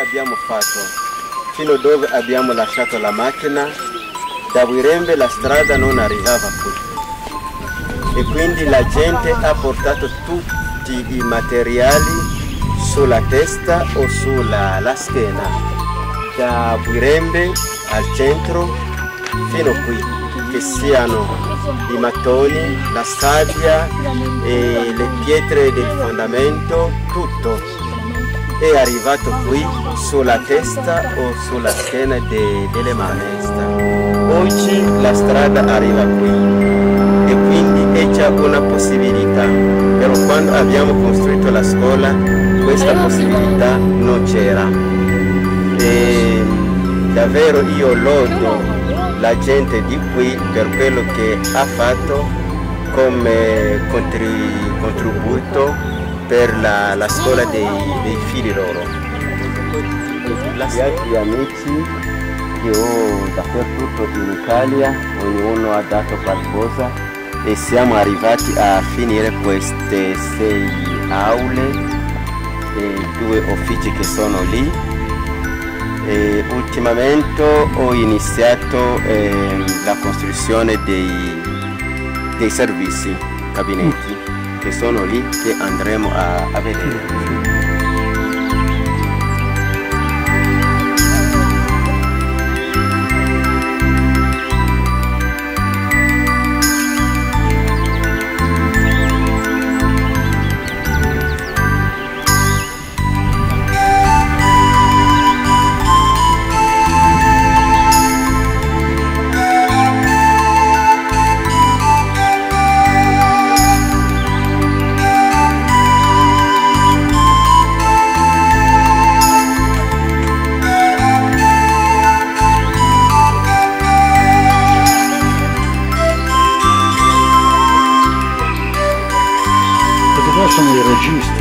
abbiamo fatto, fino dove abbiamo lasciato la macchina, da Buirembe la strada non arrivava qui. E quindi la gente ha portato tutti i materiali sulla testa o sulla schiena, da Buirembe al centro fino qui, che siano i mattoni, la sabbia e le pietre del fondamento, tutto è arrivato qui sulla testa o sulla schiena delle maestre. Oggi la strada arriva qui e quindi è già una possibilità, però quando abbiamo costruito la scuola questa possibilità non c'era. E davvero io lodo la gente di qui per quello che ha fatto come contributo per la scuola dei figli loro. Gli altri amici che ho dappertutto in Italia, ognuno ha dato qualcosa e siamo arrivati a finire queste 6 aule e 2 uffici che sono lì. E ultimamente ho iniziato la costruzione dei servizi, gabinetti, che sono lì, che andremo a vedere. Sono i registri.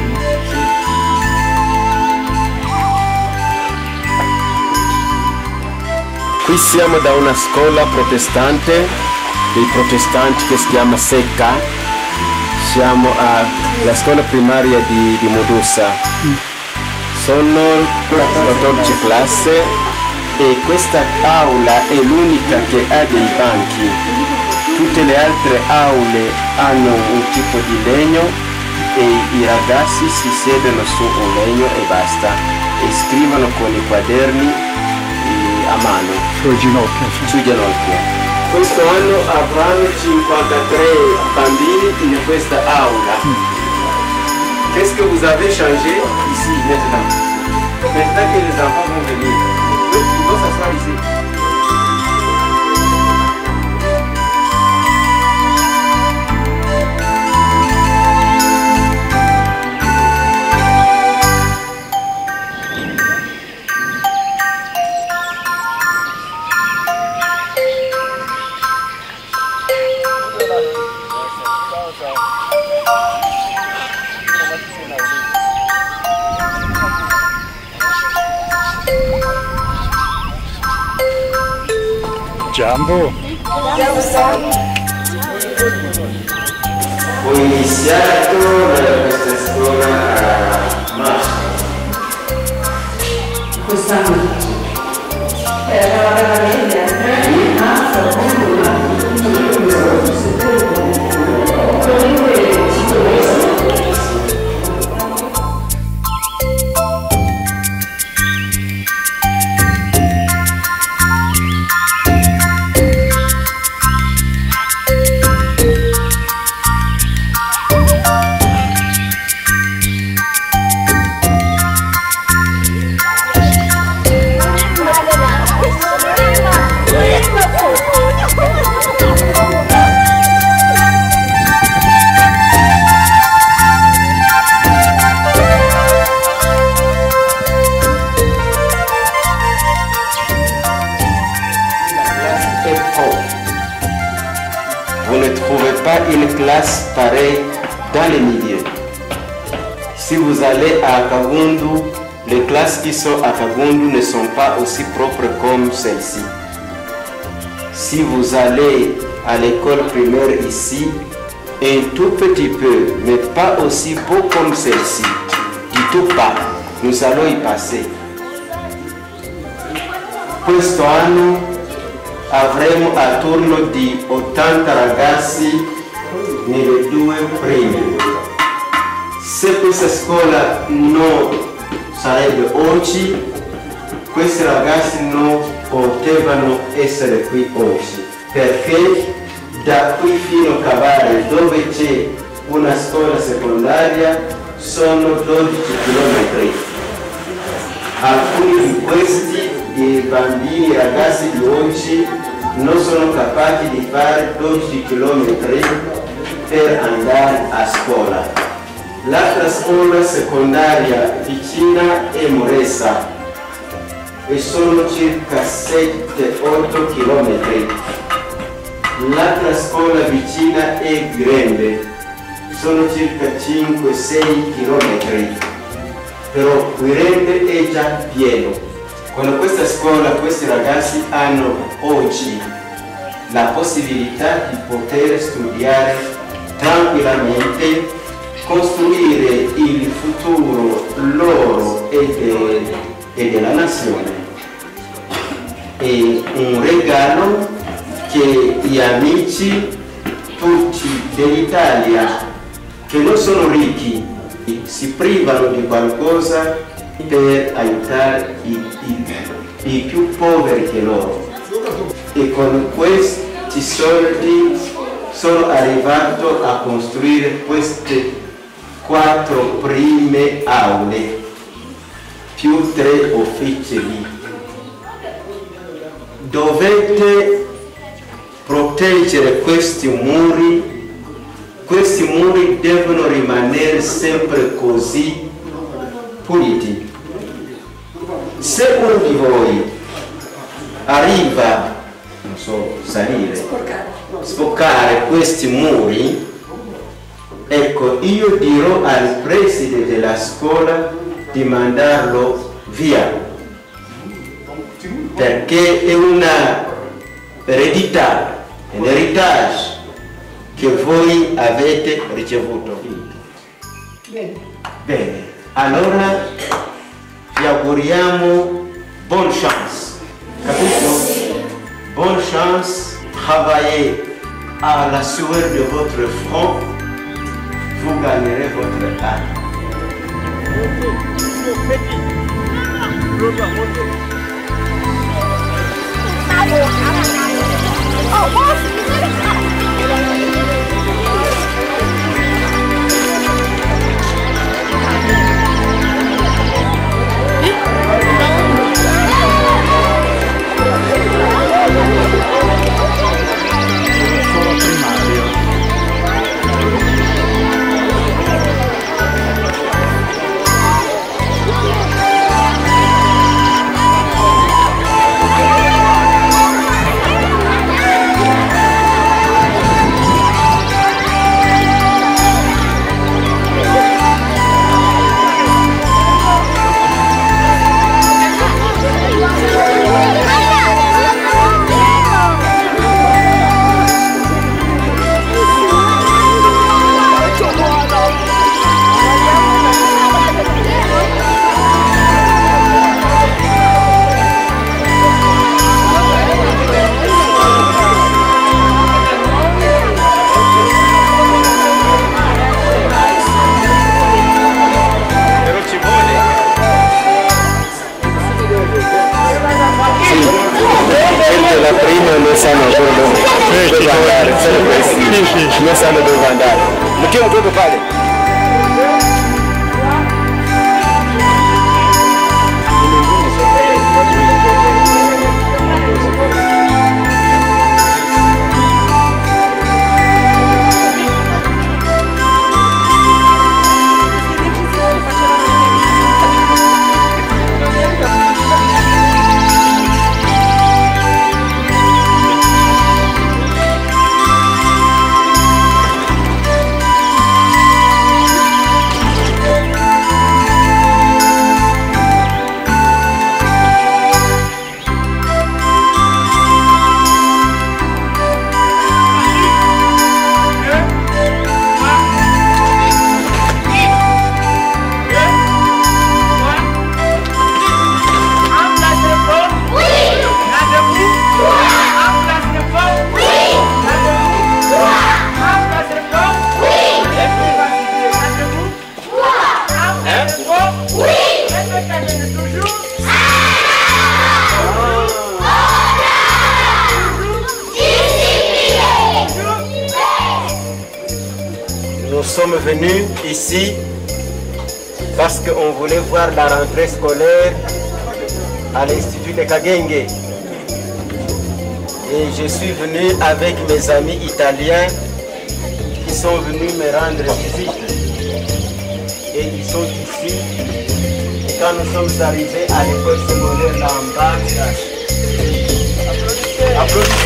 Qui siamo da una scuola protestante, dei protestanti, che si chiama Secca. Siamo alla scuola primaria di Modusa. Sono 14 classi e questa aula è l'unica che ha dei banchi. Tutte le altre aule hanno un tipo di legno e i ragazzi si siedono su un legno e basta, e scrivono con i quaderni a mano Sui ginocchia. sui ginocchi. Questo anno avranno 53 bambini in questa aula. Qu'est-ce que vous avez changé ici maintenant? Maintenant que les enfants vont venir, ils vont s'asseoir ici. Giambo. Ho iniziato questa scuola a marzo. Quest'anno era la media, Vous ne trouvez pas une classe pareille dans les milieux. Si vous allez à Kagundu, les classes qui sont à Kagundu ne sont pas aussi propres comme celle-ci. Si vous allez à l'école primaire ici, un tout petit peu, mais pas aussi beau comme celle-ci. Du tout pas. Nous allons y passer. questo anno avremo a turno di 80 ragazzi nelle 2 prime. Se questa scuola non sarebbe oggi, questi ragazzi non potevano essere qui oggi, perché da qui fino a Cavare, dove c'è una scuola secondaria, sono 12 km. Alcuni di questi i bambini, i ragazzi di oggi non sono capaci di fare 12 km per andare a scuola. L'altra scuola secondaria vicina è Moressa e sono circa 7-8 km. L'altra scuola vicina è Grembe, sono circa 5-6 km. Però Grembe è già pieno. Con questa scuola questi ragazzi hanno oggi la possibilità di poter studiare tranquillamente, costruire il futuro loro e della nazione. È un regalo che gli amici tutti dell'Italia che non sono ricchi si privano di qualcosa per aiutare i più poveri che loro. E con questi soldi sono arrivato a costruire queste 4 prime aule più 3 uffici lì. Dovete proteggere questi muri devono rimanere sempre così puliti. Se uno di voi arriva, non so, sporcare questi muri, ecco, io dirò al preside della scuola di mandarlo via, perché è una eredità, un heritage che voi avete ricevuto. Bene, allora vi auguriamo bonne chance, capito? Bonne chance, travaillez à la sueur de votre front, vous gagnerez votre âme. La prima non sanno dove andare, non sanno dove andare. Mettiamo tutto padre. sommes venus ici parce qu'on voulait voir la rentrée scolaire à l'Institut de Kagenge. Et je suis venu avec mes amis italiens qui sont venus me rendre visite. Et ils sont ici. Et quand nous sommes arrivés à l'école secondaire là en bas, applaudissez.